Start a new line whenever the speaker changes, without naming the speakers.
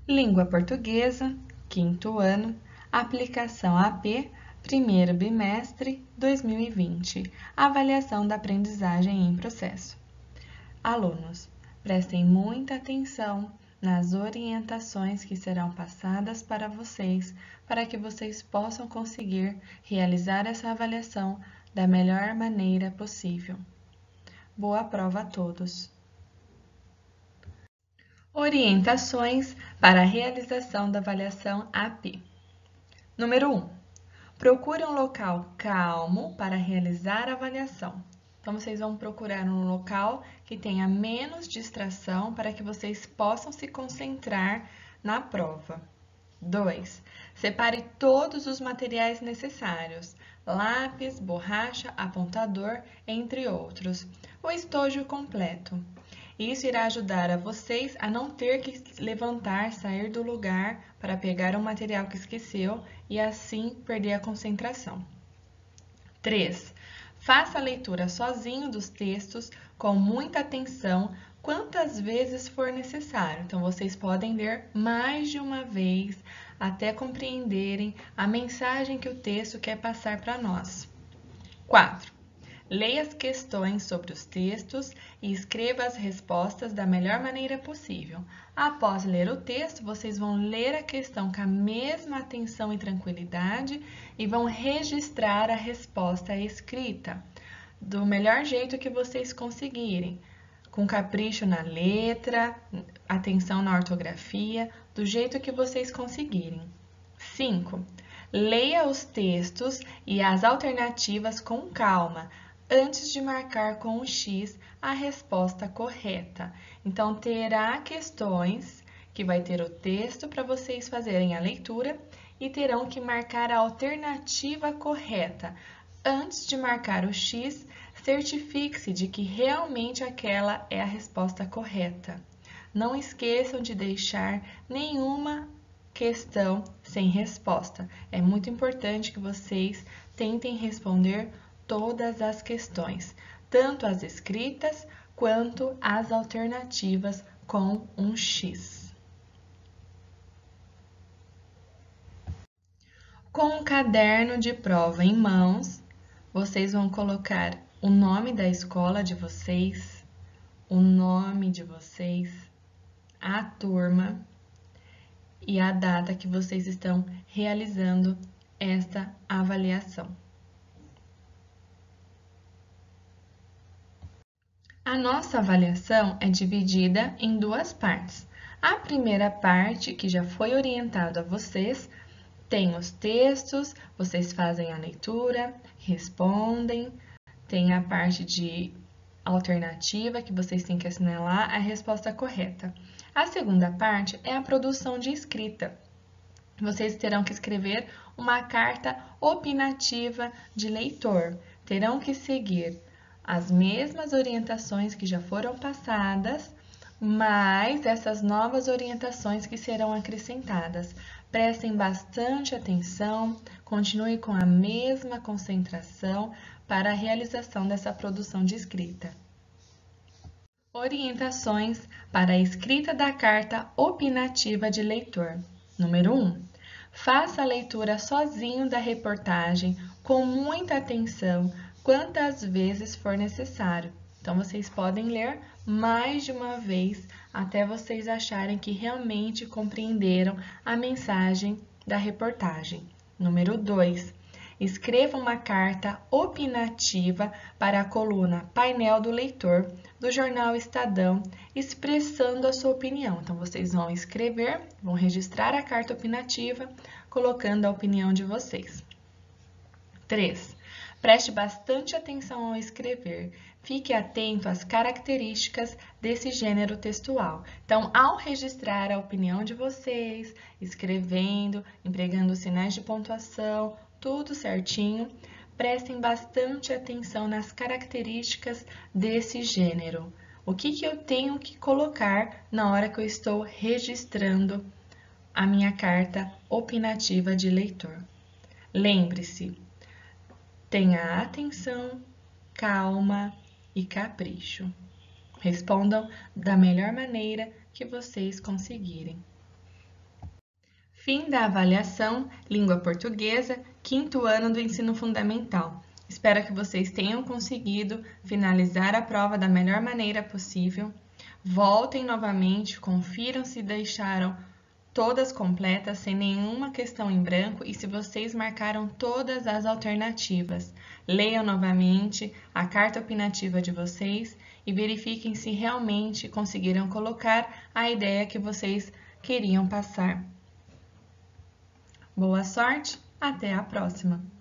Língua Portuguesa, 5º ano, aplicação AP, 1º bimestre 2020, avaliação da aprendizagem em processo. Alunos, prestem muita atenção nas orientações que serão passadas para que vocês possam conseguir realizar essa avaliação da melhor maneira possível. Boa prova a todos! Orientações para a realização da avaliação AP. Número 1. Procure um local calmo para realizar a avaliação. Então, vocês vão procurar um local que tenha menos distração para que vocês possam se concentrar na prova. 2. Separe todos os materiais necessários, lápis, borracha, apontador, entre outros. O estojo completo. Isso irá ajudar a vocês a não ter que levantar, sair do lugar para pegar o material que esqueceu e assim perder a concentração. 3. Faça a leitura sozinho dos textos com muita atenção quantas vezes for necessário. Então, vocês podem ler mais de uma vez até compreenderem a mensagem que o texto quer passar para nós. 4. Leia as questões sobre os textos e escreva as respostas da melhor maneira possível. Após ler o texto, vocês vão ler a questão com a mesma atenção e tranquilidade e vão registrar a resposta escrita do melhor jeito que vocês conseguirem, com capricho na letra, atenção na ortografia, do jeito que vocês conseguirem. 5. Leia os textos e as alternativas com calma, antes de marcar com o X a resposta correta. Então, terá questões que vai ter o texto para vocês fazerem a leitura e terão que marcar a alternativa correta. Antes de marcar o X, certifique-se de que realmente aquela é a resposta correta. Não esqueçam de deixar nenhuma questão sem resposta. É muito importante que vocês tentem responder todas as questões, tanto as escritas quanto as alternativas com um X. Com um caderno de prova em mãos, vocês vão colocar o nome da escola de vocês, o nome de vocês, a turma e a data que vocês estão realizando esta avaliação. A nossa avaliação é dividida em duas partes. A primeira parte, que já foi orientado a vocês, tem os textos, vocês fazem a leitura, respondem, tem a parte de alternativa, que vocês têm que assinalar a resposta correta. A segunda parte é a produção de escrita. Vocês terão que escrever uma carta opinativa de leitor. Terão que seguir as mesmas orientações que já foram passadas, mais essas novas orientações que serão acrescentadas. Prestem bastante atenção, continue com a mesma concentração para a realização dessa produção de escrita. Orientações para a escrita da carta opinativa de leitor. Número 1. Faça a leitura sozinho da reportagem com muita atenção, quantas vezes for necessário. Então, vocês podem ler mais de uma vez até vocês acharem que realmente compreenderam a mensagem da reportagem. Número 2. Escreva uma carta opinativa para a coluna Painel do Leitor do jornal Estadão, expressando a sua opinião. Então, vocês vão escrever, vão registrar a carta opinativa, colocando a opinião de vocês. 3. Preste bastante atenção ao escrever. Fique atento às características desse gênero textual. Então, ao registrar a opinião de vocês, escrevendo, empregando sinais de pontuação, tudo certinho, prestem bastante atenção nas características desse gênero. O que eu tenho que colocar na hora que eu estou registrando a minha carta opinativa de leitor? Lembre-se, tenha atenção, calma e capricho. Respondam da melhor maneira que vocês conseguirem. Fim da avaliação Língua Portuguesa, 5º ano do ensino fundamental. Espero que vocês tenham conseguido finalizar a prova da melhor maneira possível. Voltem novamente, confiram se deixaram todas completas, sem nenhuma questão em branco e se vocês marcaram todas as alternativas. Leiam novamente a carta opinativa de vocês e verifiquem se realmente conseguiram colocar a ideia que vocês queriam passar. Boa sorte, até a próxima!